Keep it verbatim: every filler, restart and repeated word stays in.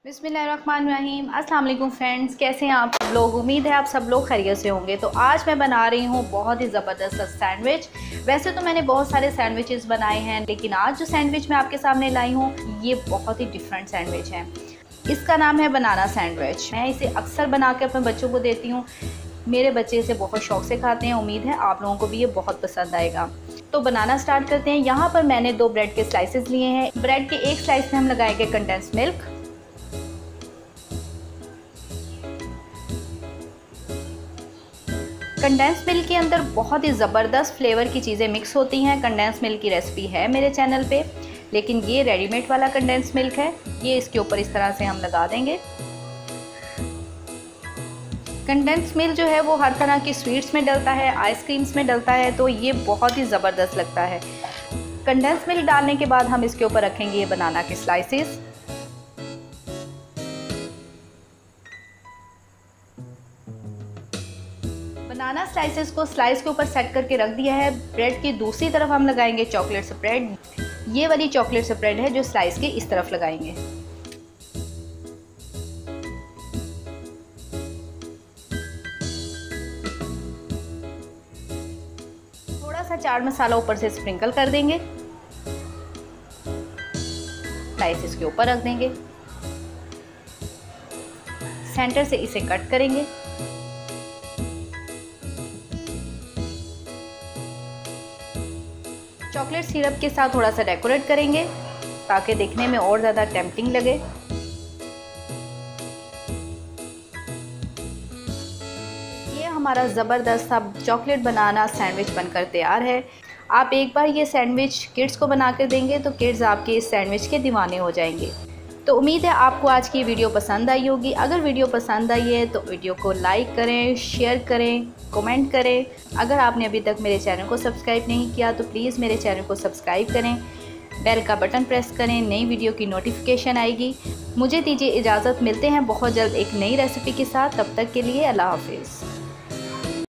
बिस्मिल्लाहिर्रहमानिर्रहीम। अस्सलाम वालेकुम फ्रेंड्स, कैसे हैं आप सब लोग। उम्मीद है आप सब लोग खैरियत से होंगे। तो आज मैं बना रही हूँ बहुत ही ज़बरदस्त सैंडविच। वैसे तो मैंने बहुत सारे सैंडविचेस बनाए हैं, लेकिन आज जो सैंडविच मैं आपके सामने लाई हूँ ये बहुत ही डिफरेंट सैंडविच है। इसका नाम है बनाना सैंडविच। मैं इसे अक्सर बना के अपने बच्चों को देती हूँ। मेरे बच्चे इसे बहुत शौक से खाते हैं। उम्मीद है आप लोगों को भी ये बहुत पसंद आएगा। तो बनाना स्टार्ट करते हैं। यहाँ पर मैंने दो ब्रेड के स्लाइसेस लिए हैं। ब्रेड के एक स्लाइस में हम लगाएंगे कंडेंस मिल्क। कंडेंस मिल्क के अंदर बहुत ही ज़बरदस्त फ्लेवर की चीज़ें मिक्स होती हैं। कंडेंस मिल्क की रेसिपी है मेरे चैनल पे, लेकिन ये रेडीमेड वाला कंडेंस मिल्क है। ये इसके ऊपर इस तरह से हम लगा देंगे। कंडेंस मिल्क जो है वो हर तरह की स्वीट्स में डलता है, आइसक्रीम्स में डलता है, तो ये बहुत ही ज़बरदस्त लगता है। कंडेंस मिल्क डालने के बाद हम इसके ऊपर रखेंगे ये बनाना के स्लाइसेस। बनाना स्लाइसेस को स्लाइस के ऊपर सेट करके रख दिया है। ब्रेड की दूसरी तरफ हम लगाएंगे चॉकलेट स्प्रेड। ये वाली चॉकलेट स्प्रेड है जो स्लाइस के इस तरफ लगाएंगे। थोड़ा सा चाट मसाला ऊपर से स्प्रिंकल कर देंगे। स्लाइसेस के ऊपर रख देंगे। सेंटर से इसे कट करेंगे। चॉकलेट सिरप के साथ थोड़ा सा डेकोरेट करेंगे ताकि देखने में और ज़्यादा टेम्पटिंग लगे। ये हमारा ज़बरदस्त सा चॉकलेट बनाना सैंडविच बनकर तैयार है। आप एक बार ये सैंडविच किड्स को बना कर देंगे तो किड्स आपके इस सैंडविच के दीवाने हो जाएंगे। तो उम्मीद है आपको आज की वीडियो पसंद आई होगी। अगर वीडियो पसंद आई है तो वीडियो को लाइक करें, शेयर करें, कमेंट करें। अगर आपने अभी तक मेरे चैनल को सब्सक्राइब नहीं किया तो प्लीज़ मेरे चैनल को सब्सक्राइब करें, बेल का बटन प्रेस करें, नई वीडियो की नोटिफिकेशन आएगी। मुझे दीजिए इजाज़त, मिलते हैं बहुत जल्द एक नई रेसिपी के साथ। तब तक के लिए अल्लाह हाफिज़।